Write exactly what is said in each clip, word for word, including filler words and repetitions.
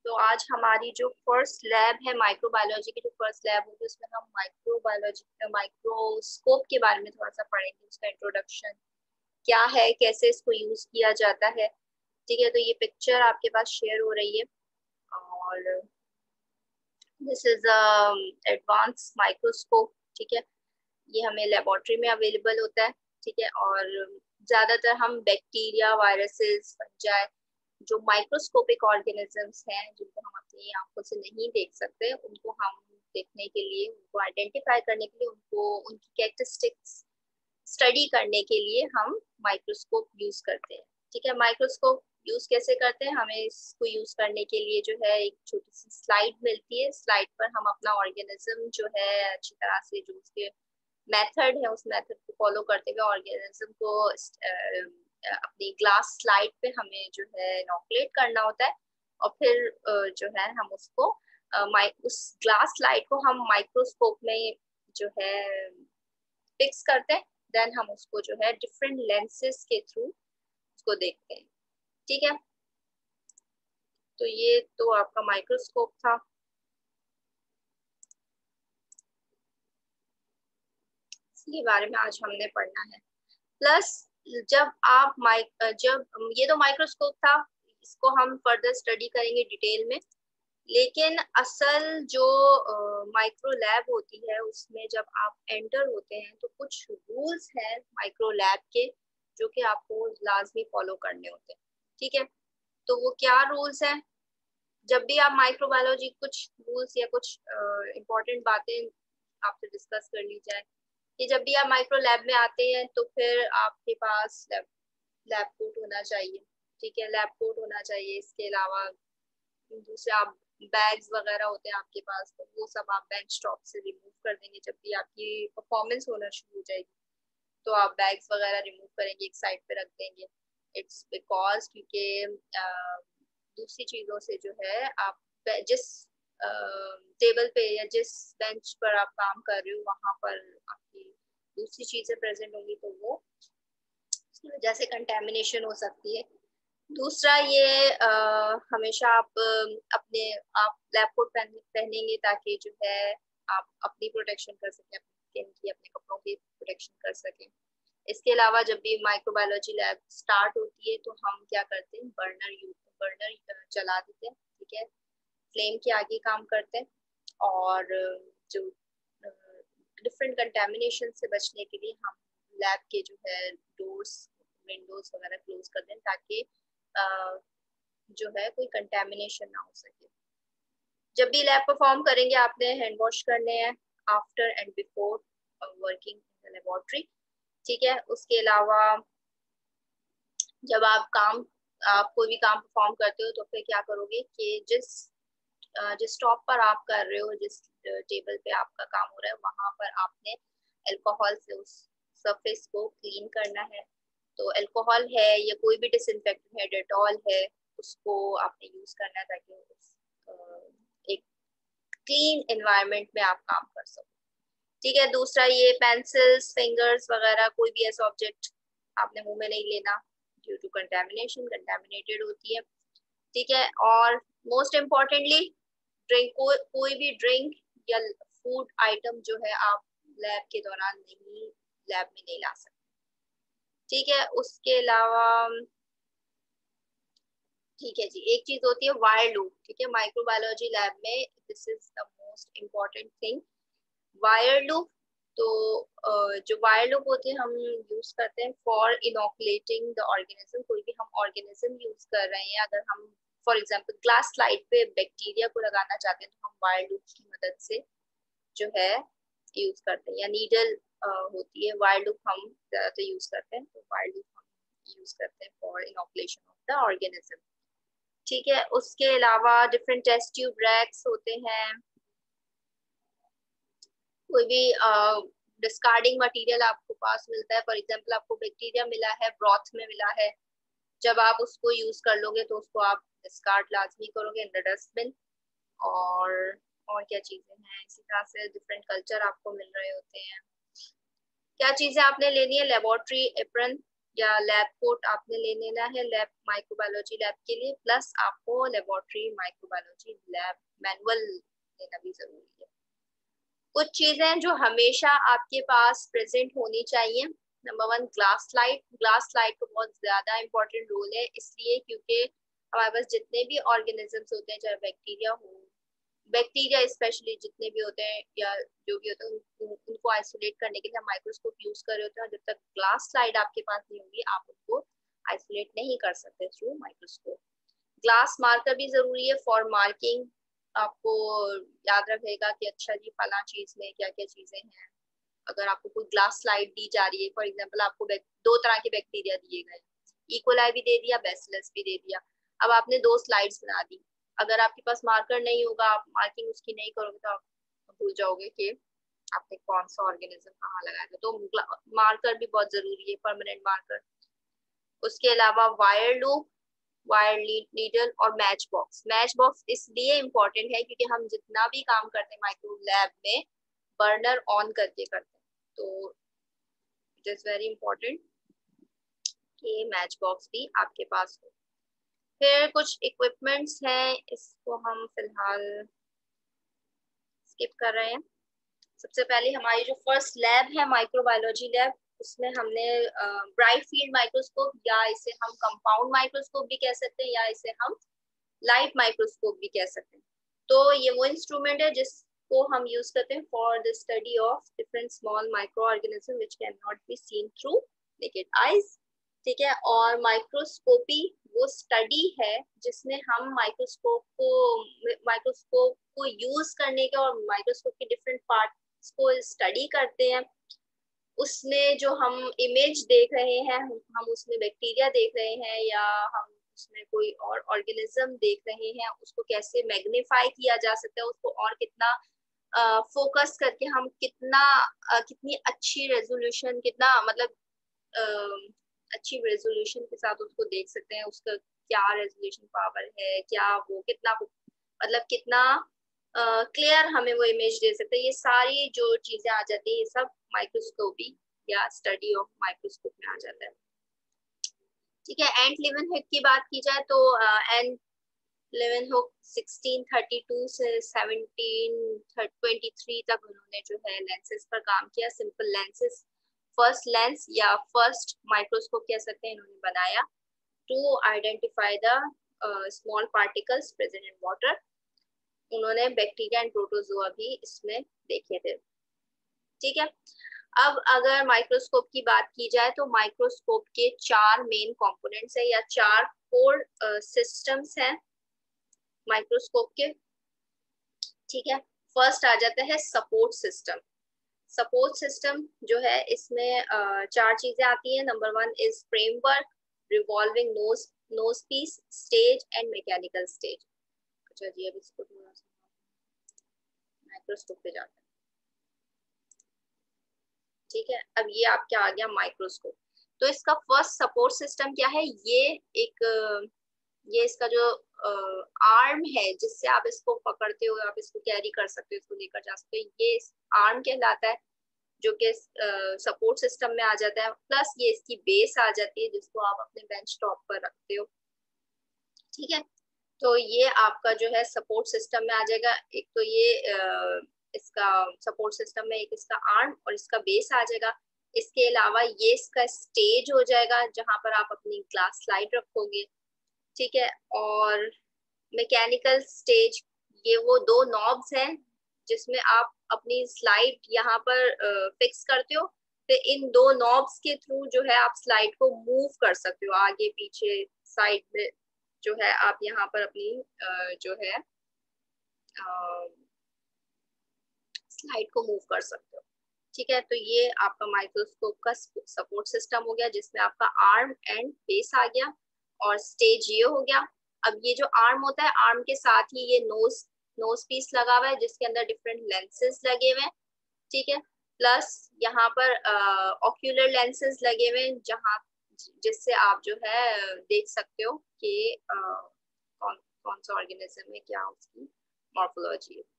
तो आज हमारी जो फर्स्ट लैब है माइक्रोबायोलॉजी की जो फर्स्ट लैब होगी उसमें हम माइक्रोबायोलॉजी माइक्रोस्कोप के बारे में थोड़ा सा पढ़ेंगे, उसका इंट्रोडक्शन क्या है, कैसे इसको यूज किया जाता है। ठीक है, तो ये पिक्चर आपके पास शेयर हो रही है और दिस इज एडवांस माइक्रोस्कोप। ठीक है, ये हमें लेबोरेटरी में अवेलेबल होता है। ठीक है, और ज्यादातर हम बैक्टीरिया, वायरसेस, फंजाई, जो माइक्रोस्कोपिक ऑर्गेनिजम्स हैं जिनको हम अपनी आंखों से नहीं देख सकते, उनको हम देखने के लिए, उनको आइडेंटिफाई करने के लिए, उनको उनकी कैरेक्टरिस्टिक्स स्टडी करने के लिए हम माइक्रोस्कोप यूज करते हैं। ठीक है, माइक्रोस्कोप यूज कैसे करते हैं, हमें इसको यूज करने के लिए जो है एक छोटी सी स्लाइड मिलती है। स्लाइड पर हम अपना ऑर्गेनिज्म जो है अच्छी तरह से, जो उसके मेथड है उस मेथड को फॉलो करते हुए ऑर्गेनिज्म को अपनी ग्लास स्लाइड पे हमें जो है इनोकुलेट करना होता है और फिर जो है हम उसको उस ग्लास स्लाइड को हम माइक्रोस्कोप में जो है फिक्स करते हैं। देन हम उसको जो है डिफरेंट लेंसेज के थ्रू उसको देखते हैं। ठीक है, तो ये तो आपका माइक्रोस्कोप था। इसके बारे में आज हमने पढ़ना है। प्लस जब आप माइक जब ये तो माइक्रोस्कोप था, इसको हम फर्दर स्टडी करेंगे डिटेल में। लेकिन असल जो माइक्रो लैब होती है उसमें जब आप एंटर होते हैं तो कुछ रूल्स हैं माइक्रो लैब के जो कि आपको लाजमी फॉलो करने होते हैं। ठीक है, तो वो क्या रूल्स हैं, जब भी आप माइक्रोबायोलॉजी कुछ रूल्स या कुछ इम्पोर्टेंट बातें आपसे डिस्कस कर ली जाए कि जब भी आप माइक्रो लैब में आते हैं तो फिर आपके पास लैब लैब कोट होना चाहिए। ठीक है, लैब कोट होना चाहिए। इसके अलावा दूसरे आप बैग्स वगैरह होते हैं आपके पास, तो वो सब आप बेंच टॉप से रिमूव कर देंगे। जब भी आपकी परफॉर्मेंस होना शुरू हो जाएगी तो आप बैग्स वगैरह रिमूव करेंगे, एक साइड पे रख देंगे। इट्स बिकॉज क्योंकि दूसरी चीज़ों से जो है आप जिस टेबल पे या जिस बेंच पर आप काम कर रहे हो वहां पर आपकी दूसरी चीजें प्रेजेंट होंगी तो वो उसकी वजह से कंटेमिनेशन हो सकती है। दूसरा ये आ, हमेशा आप अपने आप लैब कोट पहन, पहनेंगे ताकि जो है आप अपनी प्रोटेक्शन कर सकें, अपनी स्किन की, अपने कपड़ों की प्रोटेक्शन कर सकें। इसके अलावा जब भी माइक्रोबायोलॉजी लैब स्टार्ट होती है तो हम क्या करते हैं, बर्नर यूज बर्नर चला देते हैं। ठीक है, फ्लेम के आगे काम करते हैं और जो डिफरेंट कंटेमिनेशन से बचने के लिए हम लैब के जो है डोर्स, विंडोज वगैरह क्लोज कर दें ताकि जो है कोई कंटेमिनेशन ना हो सके। जब भी लैब परफॉर्म करेंगे आपने हैंड वॉश करने हैं after and before working in the laboratory. ठीक है, उसके अलावा जब आप काम आप कोई भी काम परफॉर्म करते हो तो फिर क्या करोगे कि जिस जिस स्टॉप पर आप कर रहे हो, जिस टेबल पे आपका काम हो रहा है वहां पर आपने अल्कोहल से उस सरफेस को क्लीन करना है। तो अल्कोहल है या कोई भी डिसइंफेक्टेंट है, डेटॉल है, उसको आपने यूज करना है ताकि उस एक क्लीन एनवायरनमेंट में आप काम कर सको। ठीक है, दूसरा ये पेंसिल्स, फिंगर्स वगैरह कोई भी ऐसा ऑब्जेक्ट आपने मुंह में नहीं लेना ड्यू टू कंटेमिनेशन, कंटेमिनेटेड होती है। ठीक है, और मोस्ट इम्पोर्टेंटली ड्रिंक को, कोई भी ड्रिंक या फूड आइटम जो है आप लैब के दौरान नहीं लैब में नहीं ला सकते। ठीक है, उसके अलावा ठीक है जी, एक चीज होती है वायर लूप। ठीक है, माइक्रोबायोलॉजी लैब में this is the most important thing, wire loop. तो जो वायर लूप होते हैं हम यूज करते हैं फॉर इनोकुलेटिंग द ऑर्गेनिज्म। कोई भी हम ऑर्गेनिज्म यूज कर रहे हैं, अगर हम फॉर एग्जांपल ग्लास स्लाइड पे बैक्टीरिया को लगाना चाहते हैं तो हम वायर लूप की मदद से जो है यूज करते हैं, या नीडल होती है, वायर लूप हम ज्यादातर यूज करते हैं। तो वायर लूप हम यूज करते हैं for inoculation of the organism. ठीक है, उसके अलावा डिफरेंट टेस्ट ट्यूब रैक्स होते हैं। कोई भी डिस्कार्डिंग मटेरियल आपको पास मिलता है, फॉर एग्जांपल आपको बैक्टीरिया मिला है, ब्रॉथ में मिला है, जब आप उसको यूज कर लोगे तो उसको आप डिस्कार्ड लाजमी करोगे इन द डस्टबिन। और और क्या चीजें हैं, इसी तरह से डिफरेंट कल्चर आपको मिल रहे होते हैं। क्या चीजें आपने लेनी है, लेबोरेटरी एप्रन, या लैब कोट आपने ले लेना है लैब माइक्रोबायोलॉजी लैब के लिए, प्लस आपको लेबोरेटरी माइक्रोबायोलॉजी लैब मैनुअल लेना भी जरूरी है। कुछ चीजें जो हमेशा आपके पास प्रेजेंट होनी चाहिए, number one glass slide. Glass slide को बहुत ज्यादा इंपॉर्टेंट रोल है, इसलिए क्योंकि हमारे पास जितने भी ऑर्गेनिजम्स होते हैं, चाहे बैक्टीरिया हो, बैक्टीरिया स्पेशली जितने भी होते हैं या जो भी होते हैं, उन, उनको आइसोलेट करने के लिए हम माइक्रोस्कोप यूज कर रहे होते हैं। और जब तक ग्लास स्लाइड आपके पास नहीं होगी, आप उनको आइसोलेट नहीं कर सकते थ्रू माइक्रोस्कोप। ग्लास मार्कर भी जरूरी है फॉर मार्किंग। आपको याद रखेगा कि अच्छा जी फला चीज में क्या क्या चीजें हैं। अगर आपको कोई ग्लास स्लाइड दी जा रही है, फॉर एग्जांपल आपको दो तरह के बैक्टीरिया दिए गए, इकोलाई भी दे दिया, बैसिलस भी दे दिया। अब आपने दो स्लाइड्स बना दी, अगर आपके पास मार्कर नहीं होगा, आप मार्किंग उसकी नहीं करोगे, तो आप भूल जाओगे कि आपने कौन सा ऑर्गेनिज्म कहाँ लगाया था। तो मार्कर भी बहुत जरूरी है, परमानेंट मार्कर। उसके अलावा वायर लूप, वायर नीडल और मैच बॉक्स। मैच बॉक्स इसलिए इम्पोर्टेंट है क्योंकि हम जितना भी काम करते हैं माइक्रो लैब में बर्नर ऑन करके करते हैं, तो इट इज वेरी इंपॉर्टेंट कि मैच बॉक्स भी आपके पास हो। फिर कुछ इक्विपमेंट्स हैं, इसको हम फिलहाल स्किप कर रहे हैं। सबसे पहले हमारी जो फर्स्ट लैब है माइक्रोबायोलॉजी लैब, उसमें हमने ब्राइट फील्ड माइक्रोस्कोप, या इसे हम कंपाउंड माइक्रोस्कोप भी कह सकते हैं, या इसे हम लाइट माइक्रोस्कोप भी कह सकते हैं। तो ये वो इंस्ट्रूमेंट है जिसको हम यूज करते हैं for the study of different small micro organism which can not be seen through naked eyes. ठीक है, और माइक्रोस्कोपी वो स्टडी है जिसमें हम माइक्रोस्कोप को माइक्रोस्कोप को यूज करने के और माइक्रोस्कोप के डिफरेंट पार्ट्स को स्टडी करते हैं। उसमें जो हम इमेज देख रहे हैं, हम उसमें बैक्टीरिया देख रहे हैं या हम उसमें कोई और ऑर्गेनिज्म देख रहे हैं, उसको कैसे मैग्नीफाई किया जा सकता है, उसको और कितना फोकस uh, करके हम कितना uh, कितनी अच्छी रेजोल्यूशन, कितना मतलब uh, अच्छी रेजोल्यूशन के साथ उसको देख सकते हैं, उसका क्या रेजोल्यूशन पावर है, क्या वो कितना मतलब कितना क्लियर uh, हमें वो इमेज दे सकते हैं। ये सारी जो चीजें आ जाती है, ये सब माइक्रोस्कोपी या स्टडी ऑफ माइक्रोस्कोप में आ जाता है। ठीक है, एंट लेवेनहुक की बात की जाए तो Anton Leeuwenhoek sixteen thirty two से सेवनटीन ट्वेंटी थ्री तक उन्होंने जो है लेंसेज पर काम किया। सिंपल लेंसेज, फर्स्ट लेंस या फर्स्ट माइक्रोस्कोप कह सकते हैं, इन्होंने बनाया to identify the small particles present in water. उन्होंने बैक्टीरिया एंड प्रोटोजोआ भी इसमें देखे थे। ठीक है, अब अगर माइक्रोस्कोप की बात की जाए तो माइक्रोस्कोप के चार मेन कंपोनेंट्स है या चार कोर सिस्टम्स हैं माइक्रोस्कोप के। ठीक है, फर्स्ट आ जाता है सपोर्ट सिस्टम। सपोर्ट सिस्टम जो है इसमें uh, चार चीजें आती हैं। Number one is framework, revolving nose nose piece, stage and mechanical stage. अच्छा जी, अब इसको थोड़ा सा माइक्रोस्कोप पे जाते हैं। ठीक है, अब ये आपके आ गया माइक्रोस्कोप। तो इसका फर्स्ट सपोर्ट सिस्टम क्या है, ये एक ये इसका जो आर्म है जिससे आप इसको पकड़ते हो, आप इसको कैरी कर सकते हो, इसको लेकर जा सकते हो, ये आर्म कहलाता है, जो कि सपोर्ट सिस्टम में आ जाता है। प्लस ये इसकी बेस आ जाती है जिसको आप अपने बेंच टॉप पर रखते हो। ठीक है, तो ये आपका जो है सपोर्ट सिस्टम में आ जाएगा। एक तो ये आ, इसका सपोर्ट सिस्टम में एक इसका आर्म और इसका बेस आ जाएगा। इसके अलावा ये इसका स्टेज हो जाएगा जहां पर आप अपनी ग्लास स्लाइड रखोगे। ठीक है, और मैकेनिकल स्टेज, ये वो दो नॉब्स हैं जिसमें आप अपनी स्लाइड यहाँ पर फिक्स करते हो। तो इन दो नॉब्स के थ्रू जो है आप स्लाइड को मूव कर सकते हो आगे पीछे साइड में, जो है आप यहाँ पर अपनी जो है स्लाइड को मूव कर सकते हो। ठीक है, तो ये आपका माइक्रोस्कोप का सपोर्ट सिस्टम हो गया जिसमें आपका आर्म एंड बेस आ गया और स्टेज ये हो गया। अब ये जो आर्म होता है, आर्म के साथ ही ये नोज नोज पीस लगा हुआ है जिसके अंदर डिफरेंट लेंसेज लगे हुए हैं। ठीक है, प्लस यहाँ पर ऑक्यूलर लेंसेज लगे हुए हैं जहाँ जिससे आप जो है देख सकते हो कि uh, कौन कौन सा ऑर्गेनिज्म है, क्या उसकी मॉर्फोलॉजी है।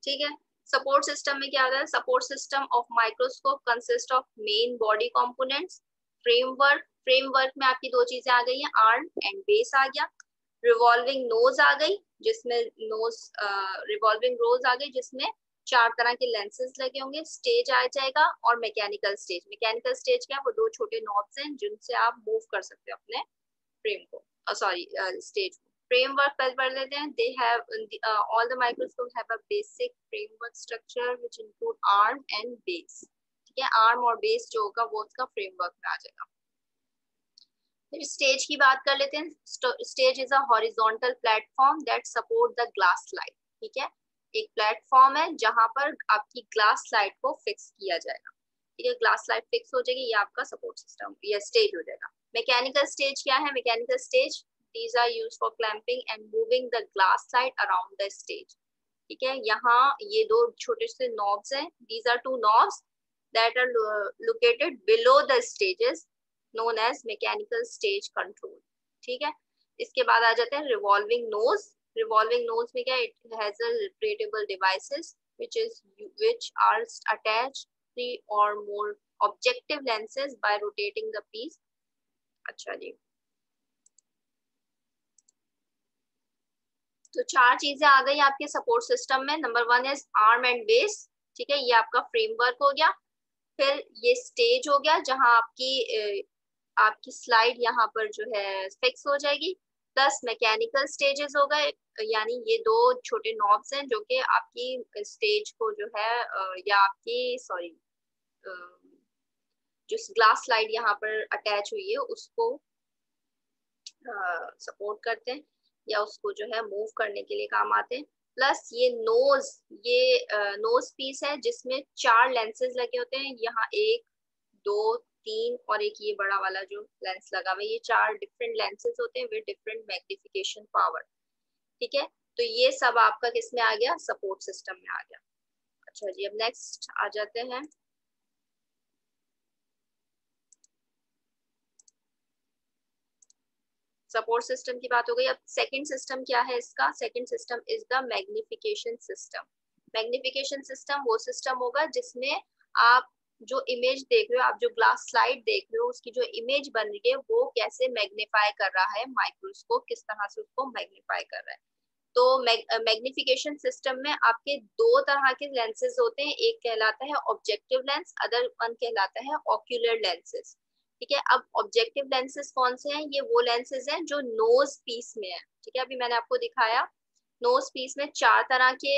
ठीक है। सपोर्ट सिस्टम में क्या होता है? Support system of microscope consist of main body components, framework, framework में आपकी दो चीजें आ गई हैं, आर्म एंड बेस आ गया, रिवॉल्विंग नोज आ गई जिसमें नोज रिवॉल्विंग रोज आ गई जिसमें चार तरह के लेंसेज लगे होंगे, स्टेज आ जाएगा, और मैकेनिकल स्टेज। मैकेनिकल स्टेज क्या है? वो दो छोटे नॉब्स हैं जिनसे आप मूव कर सकते हो अपने फ्रेम को, सॉरी स्टेज को। फ्रेमवर्क पर पढ़ लेते हैं। They have all the microscope have a basic framework structure which include arm and base. ठीक है, आर्म और बेस जो होगा वो उसका फ्रेमवर्क में आ जाएगा। फिर स्टेज की बात कर लेते हैं। Stage is a horizontal platform that support the glass slide. ठीक है, एक प्लेटफॉर्म है जहां पर आपकी ग्लास स्लाइड को फिक्स किया जाएगा। ठीक है, ग्लास स्लाइड फिक्स हो जाएगी, ये आपका सपोर्ट सिस्टम या स्टेज हो जाएगा। मैकेनिकल स्टेज क्या है? Mechanical stage these are used for clamping and moving the glass slide around the stage। ठीक है, यहाँ ये दो छोटे से knobs हैं, these are two knobs that are located below the stages known as mechanical stage control। ठीक है, इसके बाद आ जाते हैं revolving nose। revolving nose में क्या? it has a rotatable devices which is which are attached three or more objective lenses by rotating the piece। अच्छा जी, तो चार चीजें आ गई आपके सपोर्ट सिस्टम में। Number one is arm and base. ठीक है, ये आपका फ्रेमवर्क हो गया। फिर ये स्टेज हो गया जहां आपकी आपकी स्लाइड यहाँ पर जो है फिक्स हो जाएगी। प्लस मैकेनिकल स्टेजेस हो गए, यानी ये दो छोटे नॉब्स हैं जो कि आपकी स्टेज को जो है या आपकी सॉरी जो ग्लास स्लाइड यहाँ पर अटैच हुई है उसको सपोर्ट करते हैं या उसको जो है मूव करने के लिए काम आते हैं। प्लस ये नोज, ये नोज पीस है जिसमें चार लेंसेज लगे होते हैं, यहाँ एक दो तीन और एक ये बड़ा वाला जो लेंस लगा हुआ है, ये चार डिफरेंट लेंसेज होते हैं विद डिफरेंट मैग्निफिकेशन पावर। ठीक है, तो ये सब आपका किस में आ गया? सपोर्ट सिस्टम में आ गया। अच्छा जी, अब नेक्स्ट आ जाते हैं। सपोर्ट सिस्टम की बात हो गई। अब सेकंड सिस्टम क्या है इसका? Second system is the magnification system. Magnification system वो सिस्टम होगा जिसमें आप जो इमेज देख रहे हो, आप जो ग्लास स्लाइड देख रहे हो, उसकी जो इमेज बन रही है वो कैसे मैग्नीफाई कर रहा है, माइक्रोस्कोप किस तरह से उसको मैग्नीफाई कर रहा है। तो मैग्निफिकेशन सिस्टम में आपके दो तरह के लेंसेज होते हैं, एक कहलाता है ऑब्जेक्टिव लेंस, अदर वन कहलाता है ऑक्यूलर लेंसेज। ठीक है, अब ऑब्जेक्टिव लेंसेज कौन से हैं? ये वो लेंसेज हैं जो नोज पीस में है। ठीक है, अभी मैंने आपको दिखाया नोज पीस में चार तरह के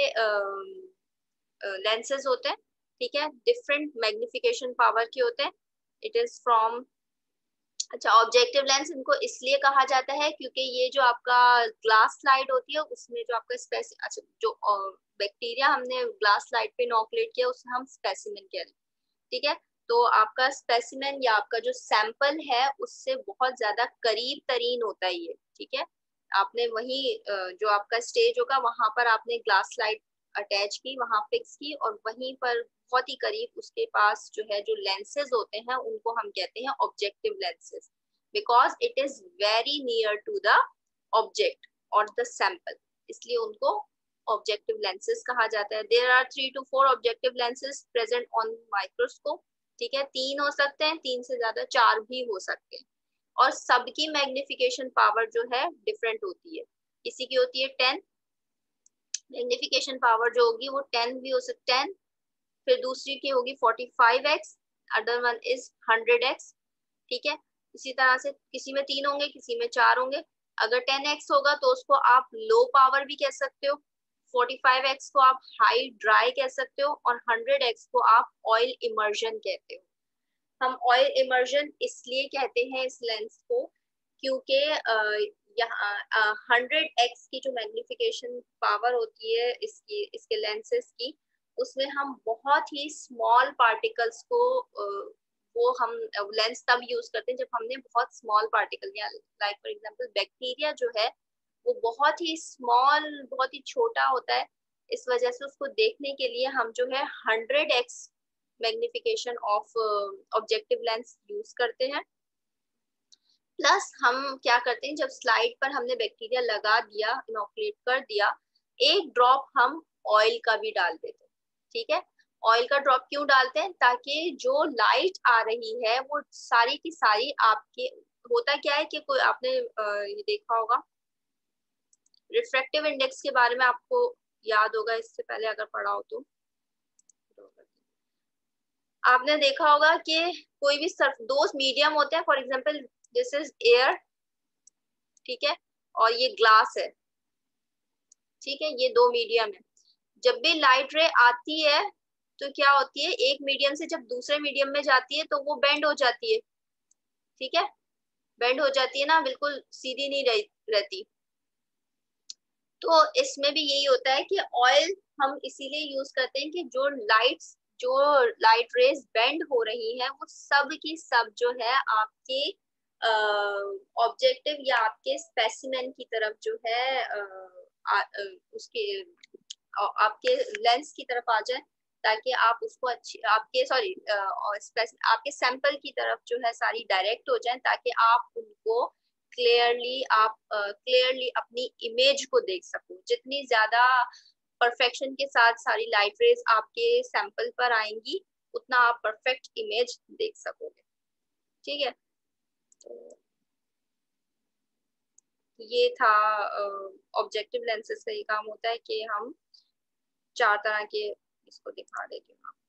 लेंसेज होते हैं। ठीक है, डिफरेंट मैग्निफिकेशन पावर के होते हैं। इट इज फ्रॉम अच्छा ऑब्जेक्टिव लेंस इनको इसलिए कहा जाता है क्योंकि ये जो आपका ग्लास स्लाइड होती है उसमें जो आपका स्पेस अच्छा जो बैक्टीरिया हमने ग्लास स्लाइड पे इनोकुलेट किया उसे हम स्पेसिमेन कहते हैं। ठीक है, तो आपका स्पेसिमेन या आपका जो सैंपल है उससे बहुत ज्यादा करीब तरीन होता है ये। ठीक है, आपने वही जो आपका स्टेज होगा वहां पर आपने ग्लास स्लाइड अटैच की, वहां फिक्स की, और वहीं पर बहुत ही करीब उसके पास जो है जो लेंसेज होते हैं उनको हम कहते हैं objective lenses, because it is very near to the object और द सैंपल, इसलिए उनको ऑब्जेक्टिव लेंसेज कहा जाता है। There are three to four objective lenses present on microscope. ठीक है, तीन हो सकते हैं, तीन से ज्यादा चार भी हो सकते हैं, और सबकी मैग्निफिकेशन पावर जो है डिफरेंट होती है। किसी की होती है टेन मैग्निफिकेशन पावर जो होगी वो टेन भी हो सकती है, फिर दूसरी की होगी forty five X, other one is hundred X. ठीक है, इसी तरह से किसी में तीन होंगे, किसी में चार होंगे। अगर टेन एक्स होगा तो उसको आप लो पावर भी कह सकते हो, फोर्टी फाइव एक्स को आप हाई ड्राई कह सकते हो, और हंड्रेड एक्स को आप ऑयल इमर्जन कहते हो। हम ऑयल इमर्जन इसलिए कहते हैं इस लेंस को क्योंकि यहाँ हंड्रेड एक्स की जो मैग्निफिकेशन पावर होती है इसकी इसके लेंसेज की, उसमें हम बहुत ही स्मॉल पार्टिकल्स को वो हम लेंस तब यूज करते हैं जब हमने बहुत स्मॉल पार्टिकल या लाइक फॉर एग्जांपल बैक्टीरिया जो है वो बहुत ही स्मॉल बहुत ही छोटा होता है, इस वजह से उसको देखने के लिए हम जो है hundred X magnification of objective lens use करते हैं। प्लस हम क्या करते हैं, जब स्लाइड पर हमने बैक्टीरिया लगा दिया, इनोकुलेट कर दिया, एक ड्रॉप हम ऑयल का भी डाल देते हैं, ठीक है। ऑयल का ड्रॉप क्यों डालते हैं, ताकि जो लाइट आ रही है वो सारी की सारी आपके, होता क्या है कि कोई आपने ये देखा होगा रिफ्रैक्टिव इंडेक्स के बारे में, आपको याद होगा इससे पहले अगर पढ़ा हो तो, आपने देखा होगा कि कोई भी सर्फ दो मीडियम होते हैं, for example this is air, ठीक है, और ये ग्लास है, ठीक है, ये दो मीडियम है। जब भी लाइट रे आती है तो क्या होती है, एक मीडियम से जब दूसरे मीडियम में जाती है तो वो बेंड हो जाती है, ठीक है, बेंड हो जाती है ना, बिल्कुल सीधी नहीं रह, रहती। तो इसमें भी यही होता है कि ऑयल हम इसीलिए यूज करते हैं कि जो लाइट्स जो लाइट रेज बेंड हो रही है वो सब की सब जो है आपके ऑब्जेक्टिव या आपके स्पेसिमेन की तरफ जो है uh, आ, uh, उसके uh, आपके लेंस की तरफ आ जाए, ताकि आप उसको अच्छी आपके सॉरी आपके सैंपल की तरफ जो है सारी डायरेक्ट हो जाए, ताकि आप उनको क्लियरली आप क्लियरली uh, अपनी इमेज को देख सको। जितनी ज्यादा परफेक्शन के साथ सारी लाइट रेज आपके सैंपल पर आएंगी उतना आप परफेक्ट इमेज देख सकोगे, ठीक है। तो ये था ऑब्जेक्टिव uh, लेंसेज का ये काम होता है कि हम चार तरह के, इसको दिखा देती हूँ आपको,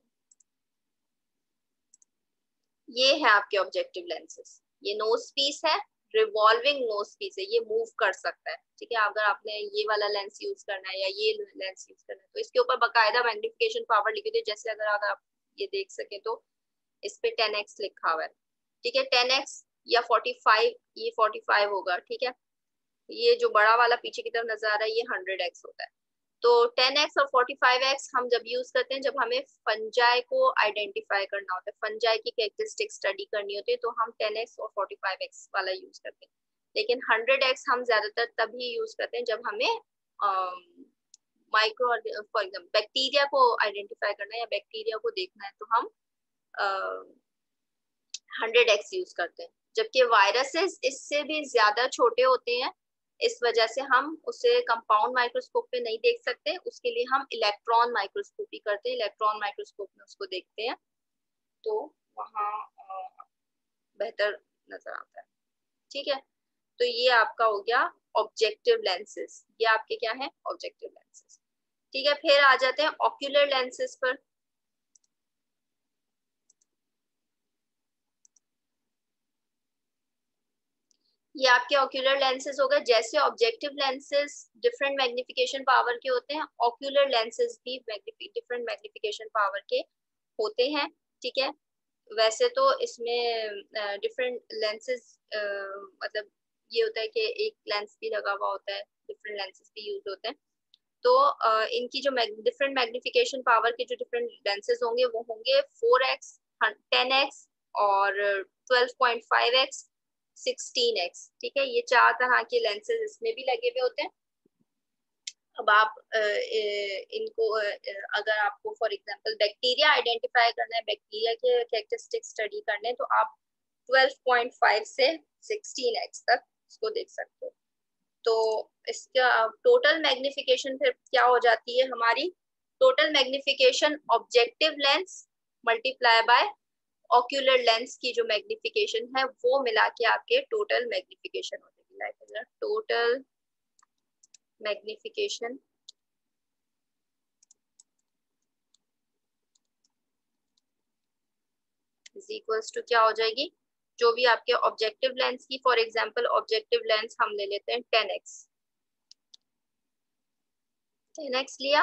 ये है आपके ऑब्जेक्टिव लेंसेज। ये नोज पीस है, रिवॉल्विंग नोज पीस है, ये मूव कर सकता है, ठीक है। अगर आपने ये वाला लेंस यूज करना है या ये लेंस यूज करना है तो इसके ऊपर बाकायदा मैग्निफिकेशन पावर लिखी हुई है। जैसे अगर अगर आप ये देख सके तो इस पे टेन एक्स लिखा हुआ है, ठीक है, टेन एक्स या फोर्टी फाइव, ये फोर्टी फाइव होगा, ठीक है। ये जो बड़ा वाला पीछे की तरफ नजर आ रहा है ये हंड्रेड एक्स होता है। तो टेन एक्स और फोर्टी फाइव एक्स हम जब यूज करते हैं जब हमें फंजाई को आइडेंटिफाई करना होता है, फंजाई की कैरेक्टरिस्टिक स्टडी करनी होती है, तो हम टेन एक्स और फोर्टी फाइव एक्स वाला यूज करते हैं। लेकिन हंड्रेड एक्स हम ज्यादातर तभी यूज करते हैं जब हमें माइक्रो फॉर एग्जाम्पल बैक्टीरिया को आइडेंटिफाई करना है या बैक्टीरिया को देखना है, तो हम हंड्रेड एक्स यूज करते हैं। जबकि वायरसेस इससे भी ज्यादा छोटे होते हैं, इस वजह से हम उसे कंपाउंड माइक्रोस्कोप पे नहीं देख सकते, उसके लिए हम इलेक्ट्रॉन माइक्रोस्कोपी करते हैं, इलेक्ट्रॉन माइक्रोस्कोप में उसको देखते हैं, तो वहाँ बेहतर नजर आता है, ठीक है। तो ये आपका हो गया ऑब्जेक्टिव लेंसेज, ये आपके क्या है ऑब्जेक्टिव लेंसेज, ठीक है। फिर आ जाते हैं ऑक्यूलर लेंसेज पर। ये आपके ऑक्यूलर लेंसेज हो गए। जैसे objective lenses different magnification power के होते हैं, ऑक्यूलर लेंसेज भी डिफरेंट मैग्निफिकेशन पावर के होते हैं, ठीक है। वैसे तो इसमें डिफरेंट लेंसेज मतलब ये होता है कि एक लेंस भी लगा हुआ होता है, डिफरेंट लेंसेज भी यूज होते हैं। तो uh, इनकी जो डिफरेंट मैग्निफिकेशन पावर के जो डिफरेंट लेंसेज होंगे वो होंगे फोर एक्स, टेन एक्स और twelve point five X, sixteen X, ठीक है। ये चार तरह के लेंसेज इसमें भी लगे हुए होते हैं। अब आप इनको अगर आपको फॉर एग्जांपल बैक्टीरिया आइडेंटिफाई करना है, बैक्टीरिया के कैरेक्टरिस्टिक स्टडी करने, तो आप ट्वेल्व पॉइंट फाइव से सिक्सटीन एक्स तक इसको देख सकते हो। तो इसका टोटल मैग्निफिकेशन फिर क्या हो जाती है हमारी, total magnification objective lens multiply by ocular lens की जो मैग्निफिकेशन है वो मिला के आपके टोटल मैग्निफिकेशन हो जाएगी। Like total magnification is equals to क्या हो जाएगी, जो भी आपके ऑब्जेक्टिव लेंस की, फॉर एग्जांपल ऑब्जेक्टिव लेंस हम ले लेते हैं टेन एक्स, टेन एक्स लिया,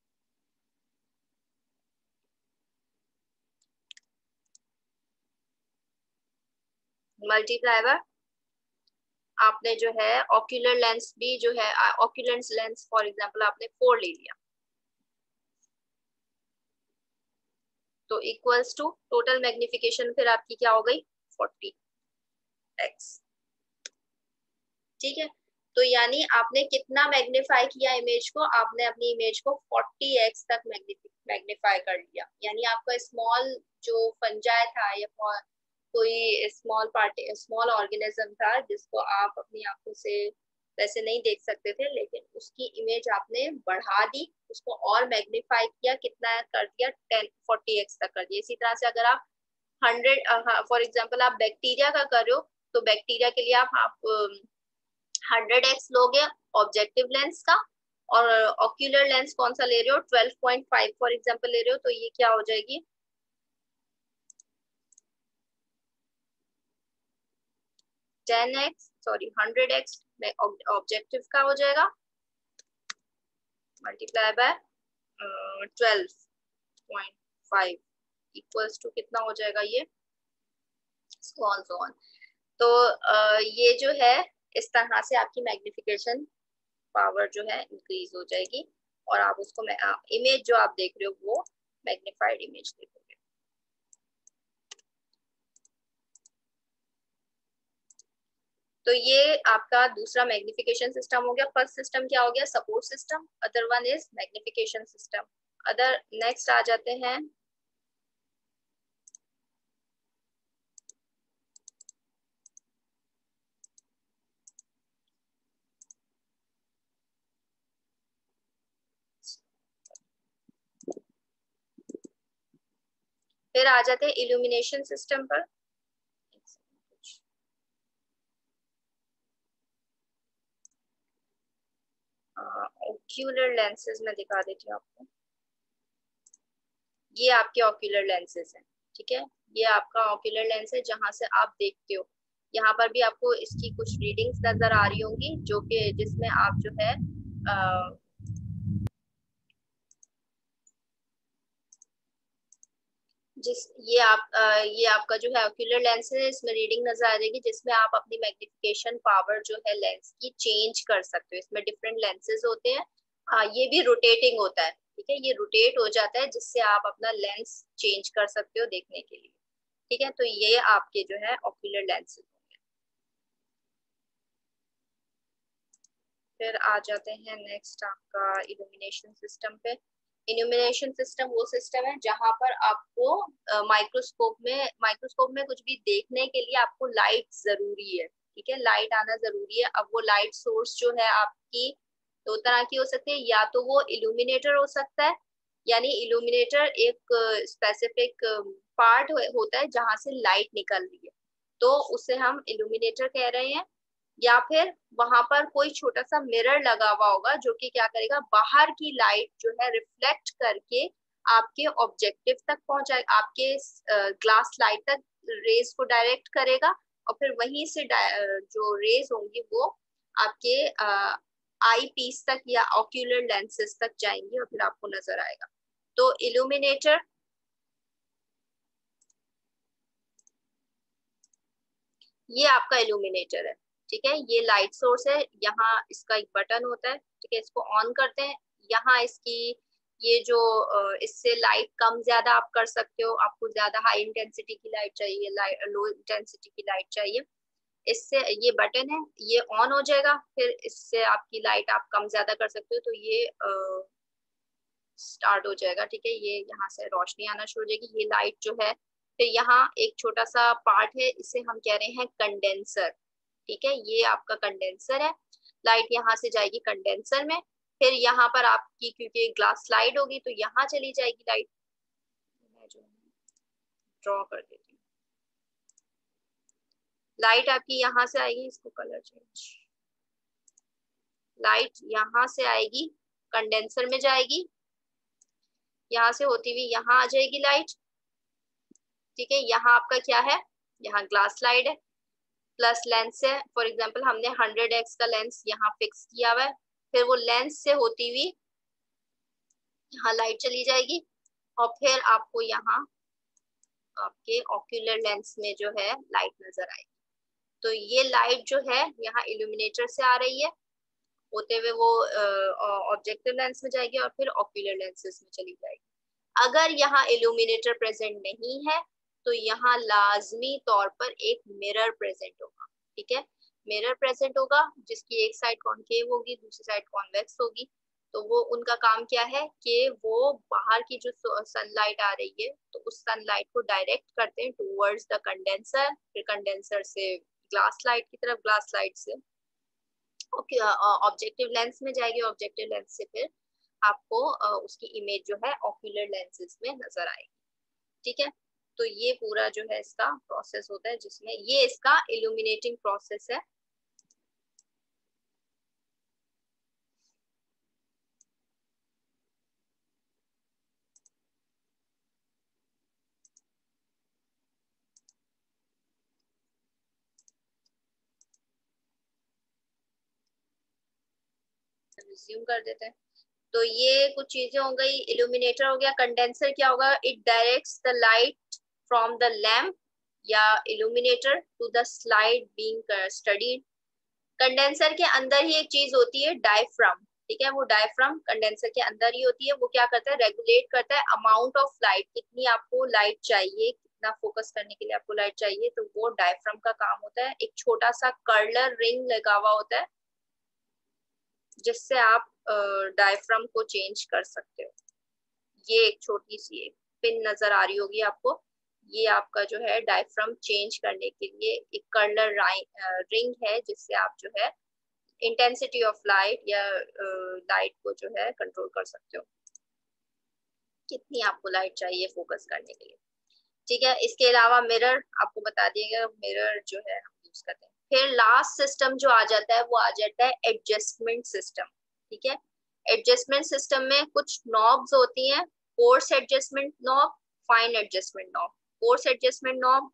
मल्टीप्लाई बाय आपने जो है ऑक्यूलर लेंस भी जो है ऑक्यूलर लेंस फॉर एग्जांपल आपने फोर ले लिया, तो इक्वल्स टू टोटल मैग्निफिकेशन फिर आपकी क्या हो गई फोर्टी एक्स, ठीक है। तो यानी आपने कितना मैग्नीफाई किया इमेज को, आपने अपनी इमेज को फोर्टी एक्स तक मैग्नीफाई कर लिया। यानी आपका स्मॉल जो फंजाई था या कोई स्मॉल पार्टी स्मॉल ऑर्गेनिज्म था जिसको आप अपनी आंखों से वैसे नहीं देख सकते थे, लेकिन उसकी इमेज आपने बढ़ा दी, उसको और मैग्नीफाई किया, कितना कर दिया, टेन फोर्टी एक्स तक कर दिया। इसी तरह से अगर आप हंड्रेड फॉर एग्जाम्पल आप बैक्टीरिया का कर रहे हो, तो बैक्टीरिया के लिए आप आप हंड्रेड एक्स लोगे ऑब्जेक्टिव लेंस का, और ऑक्यूलर लेंस कौन सा ले रहे हो, twelve point five for example ले रहे हो, तो ये क्या हो जाएगी, ten X sorry hundred X objective का हो जाएगा, multiply by twelve point five equals to कितना हो जाएगा ये, सो ऑन सो ऑन। तो uh, ये जो है इस तरह से आपकी मैग्निफिकेशन पावर जो है इंक्रीज हो जाएगी, और आप उसको इमेज जो आप देख रहे हो वो मैग्निफाइड इमेज देखोगे। तो ये आपका दूसरा मैग्निफिकेशन सिस्टम हो गया। फर्स्ट सिस्टम क्या हो गया, support system, other one is magnification system. Other next आ जाते हैं फिर आ जाते हैं इल्यूमिनेशन सिस्टम पर। ऑक्यूलर लेंसेज में दिखा देती हूँ आपको, ये आपके ऑक्यूलर लेंसेज हैं, ठीक है, ये आपका ऑक्यूलर लेंस है जहां से आप देखते हो। यहाँ पर भी आपको इसकी कुछ रीडिंग्स नजर आ रही होंगी, जो कि जिसमें आप जो है आ, जिस ये आप आ, ये आपका जो है ऑक्यूलर लेंस है, इसमें रीडिंग नजर आ जाएगी, जिसमें आप अपनी मैग्निफिकेशन पावर जो है लेंस की चेंज कर सकते हो। इसमें डिफरेंट लेंसेज होते हैं, आ, ये भी रोटेटिंग होता है, ठीक है, ये रोटेट हो जाता है जिससे आप अपना लेंस चेंज कर सकते हो देखने के लिए, ठीक है। तो ये आपके जो है ऑक्यूलर लेंसेज होंगे। फिर आ जाते हैं नेक्स्ट आपका इल्यूमिनेशन सिस्टम पे। इल्यूमिनेशन सिस्टम वो सिस्टम है जहां पर आपको माइक्रोस्कोप में माइक्रोस्कोप में कुछ भी देखने के लिए आपको लाइट जरूरी है, ठीक है, लाइट आना जरूरी है। अब वो लाइट सोर्स जो है आपकी दो तरह की हो सकती है, या तो वो इल्यूमिनेटर हो सकता है, यानी इल्यूमिनेटर एक स्पेसिफिक पार्ट होता है जहां से लाइट निकल रही है, तो उसे हम इल्यूमिनेटर कह रहे हैं। या फिर वहां पर कोई छोटा सा मिरर लगा हुआ होगा जो कि क्या करेगा, बाहर की लाइट जो है रिफ्लेक्ट करके आपके ऑब्जेक्टिव तक पहुंचाए, आपके ग्लास लाइट तक रेज को डायरेक्ट करेगा, और फिर वहीं से जो रेज होंगी वो आपके आई पीस तक या ऑक्यूलर लेंसेज तक जाएंगी, और फिर आपको नजर आएगा। तो इल्यूमिनेटर ये आपका इल्यूमिनेटर है, ठीक है, ये लाइट सोर्स है, यहाँ इसका एक बटन होता है, ठीक है, इसको ऑन करते हैं, यहाँ इसकी ये जो इससे लाइट कम ज्यादा आप कर सकते हो, आपको ज्यादा हाई इंटेंसिटी की लाइट चाहिए, लाइट लो इंटेंसिटी की लाइट चाहिए, इससे ये बटन है, ये ऑन हो जाएगा, फिर इससे आपकी लाइट आप कम ज्यादा कर सकते हो, तो ये स्टार्ट हो जाएगा, ठीक है, ये यहाँ से रोशनी आना शुरू हो जाएगी, ये लाइट जो है। फिर यहाँ एक छोटा सा पार्ट है, इसे हम कह रहे हैं कंडेंसर, ठीक है, ये आपका कंडेंसर है, लाइट यहाँ से जाएगी कंडेंसर में, फिर यहाँ पर आपकी क्योंकि ग्लास स्लाइड होगी तो यहाँ चली जाएगी लाइट, मैं जो ड्रॉ कर देती हूँ, लाइट आपकी यहाँ से आएगी, इसको कलर चेंज, लाइट यहाँ से आएगी कंडेंसर में जाएगी, यहाँ से होती हुई यहाँ आ जाएगी लाइट, ठीक है, यहाँ आपका क्या है, यहाँ ग्लास स्लाइड है, प्लस लेंस है, फॉर एग्जांपल हमने हंड्रेड एक्स का लेंस यहाँ फिक्स किया हुआ है, फिर वो लेंस से होती हुई यहाँ लाइट चली जाएगी, और फिर आपको यहाँ आपके ऑक्यूलर लेंस में जो है लाइट नजर आएगी। तो ये लाइट जो है यहाँ इल्यूमिनेटर से आ रही है, होते हुए वो ऑब्जेक्टिव लेंस में जाएगी, और फिर ऑक्यूलर लेंसेज में चली जाएगी। अगर यहाँ इल्यूमिनेटर प्रेजेंट नहीं है तो यहाँ लाजमी तौर पर एक मिरर प्रेजेंट होगा, ठीक है, मिरर प्रेजेंट होगा जिसकी एक साइड कॉन्केव होगी, दूसरी साइड कॉन्वेक्स होगी। तो वो उनका काम क्या है कि वो बाहर की जो सनलाइट आ रही है तो उस सनलाइट को डायरेक्ट करते हैं टूवर्ड्स द कंडेंसर, फिर कंडेंसर से ग्लास लाइट की तरफ, ग्लास लाइट से ऑब्जेक्टिव लेंस में जाएगी, ऑब्जेक्टिव लेंस से फिर आपको uh, उसकी इमेज जो है ऑक्यूलर लेंसेज में नजर आएगी। ठीक है, तो ये पूरा जो है इसका प्रोसेस होता है, जिसमें ये इसका इल्यूमिनेटिंग प्रोसेस है। रिज्यूम कर देते हैं। तो ये कुछ चीजें हो गई, इल्यूमिनेटर हो गया। कंडेंसर क्या होगा? It directs the light from the lamp या illuminator to the slide being studied. Condenser के अंदर ही एक चीज होती है, डायफ्राम। ठीक है, वो डायफ्राम कंडेंसर के अंदर ही होती है। वो क्या करता है? रेगुलेट करता है अमाउंट ऑफ लाइट, कितनी आपको लाइट चाहिए, कितना फोकस करने के लिए आपको लाइट चाहिए। तो वो डायफ्राम का काम होता है। एक छोटा सा कर्लर रिंग लगा हुआ होता है जिससे आप डायफ्राम को चेंज कर सकते हो। ये एक छोटी सी एक पिन नजर आ रही होगी आपको, ये आपका जो है डायफ्राम चेंज करने के लिए एक कर्लर रिंग है, जिससे आप जो है इंटेंसिटी ऑफ लाइट या लाइट uh, को जो है कंट्रोल कर सकते हो, कितनी आपको लाइट चाहिए फोकस करने के लिए। ठीक है, इसके अलावा मिरर आपको बता दिएगा, मिरर जो है हम यूज करते हैं। फिर लास्ट सिस्टम जो आ जाता है वो आ जाता है एडजस्टमेंट सिस्टम। ठीक है, एडजस्टमेंट सिस्टम में कुछ नॉब्स होती हैं, coarse adjustment knob, fine adjustment knob. Coarse adjustment knob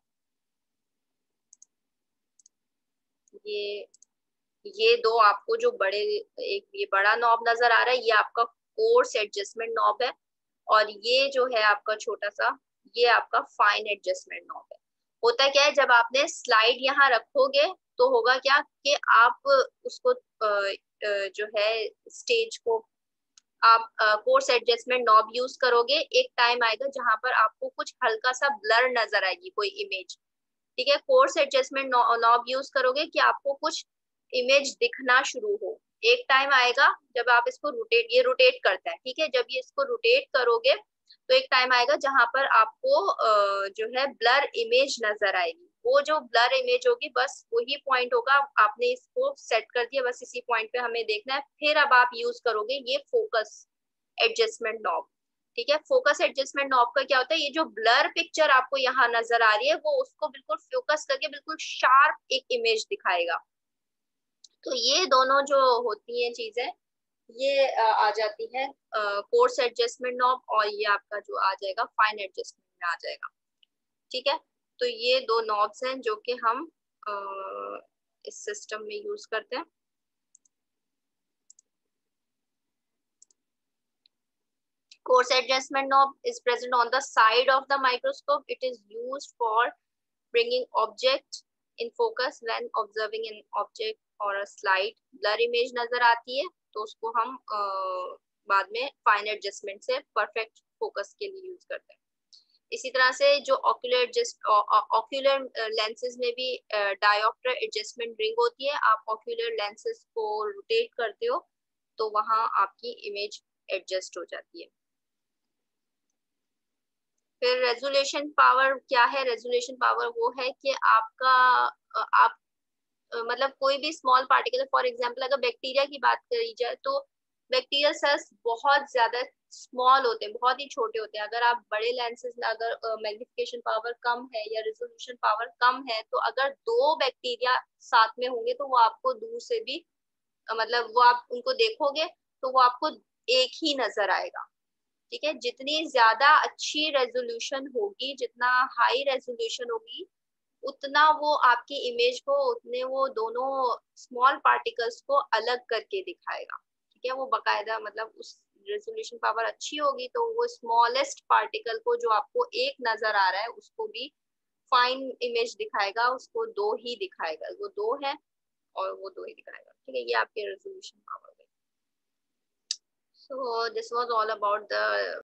ये ये दो आपको जो बड़े, एक ये बड़ा नॉब नजर आ रहा है, ये आपका कोर्स एडजस्टमेंट नॉब है, और ये जो है आपका छोटा सा, ये आपका फाइन एडजस्टमेंट नॉब है। होता क्या है, जब आपने स्लाइड यहाँ रखोगे तो होगा क्या कि आप उसको जो है स्टेज को आप कोर्स एडजस्टमेंट नॉब यूज करोगे, एक टाइम आएगा जहां पर आपको कुछ हल्का सा ब्लर नजर आएगी कोई इमेज। ठीक है, कोर्स एडजस्टमेंट नॉब यूज करोगे कि आपको कुछ इमेज दिखना शुरू हो। एक टाइम आएगा जब आप इसको रोटेट, ये रोटेट करता है। ठीक है, जब ये इसको रोटेट करोगे तो एक टाइम आएगा जहां पर आपको जो है ब्लर इमेज नजर आएगी। वो जो ब्लर इमेज होगी बस वही पॉइंट होगा, आपने इसको सेट कर दिया, बस इसी पॉइंट पे हमें देखना है। फिर अब आप यूज करोगे ये फोकस एडजस्टमेंट नॉब। ठीक है, फोकस एडजस्टमेंट नॉब का क्या होता है, ये जो ब्लर पिक्चर आपको यहाँ नजर आ रही है वो उसको बिल्कुल फोकस करके बिल्कुल शार्प एक इमेज दिखाएगा। तो ये दोनों जो होती हैं चीजें, ये आ जाती है कोर्स एडजस्टमेंट नॉब, और ये आपका जो आ जाएगा फाइन एडजस्टमेंट में आ जाएगा। ठीक है, तो ये दो नॉब्स हैं जो कि हम आ, इस सिस्टम में यूज करते हैं। Coarse adjustment knob is present on the side of the microscope. It is used for bringing object in focus when observing an object or a slide. Blur image नजर आती है तो उसको हम uh, बाद में फाइन एडजस्टमेंट से perfect focus के लिए यूज करते हैं। इसी तरह से जो ऑक्यूलर एडजस्ट ऑक्यूलर लेंसेज में भी डायोप्टर एडजस्टमेंट रिंग होती है। आप ऑक्यूलर लेंसेज को रोटेट करते हो तो वहां आपकी इमेज एडजस्ट हो जाती है। फिर रेजोल्यूशन पावर क्या है? रेजोल्यूशन पावर वो है कि आपका आप मतलब कोई भी स्मॉल पार्टिकल, फॉर एग्जांपल अगर बैक्टीरिया की बात करी जाए तो बैक्टीरियल सेल्स बहुत ज्यादा स्मॉल होते हैं, बहुत ही छोटे होते हैं। अगर आप बड़े लेंसेज में अगर मैग्निफिकेशन पावर कम है या रेजोल्यूशन पावर कम है तो अगर दो बैक्टीरिया साथ में होंगे तो वो आपको दूर से भी मतलब वो आप उनको देखोगे तो वो आपको एक ही नजर आएगा। ठीक है, जितनी ज्यादा अच्छी रेजोल्यूशन होगी, जितना हाई रेजोल्यूशन होगी, उतना वो आपकी इमेज को, उतने वो दोनों स्मॉल पार्टिकल्स को अलग करके दिखाएगा। ठीक है, वो बकायदा मतलब उस रेजोल्यूशन पावर अच्छी होगी तो वो स्मॉलेस्ट पार्टिकल को जो आपको एक नजर आ रहा है उसको भी फाइन इमेज दिखाएगा, उसको दो ही दिखाएगा, वो दो है और वो दो ही दिखाएगा। ठीक है, ये आपके रेजोल्यूशन पावर है। So this was all about the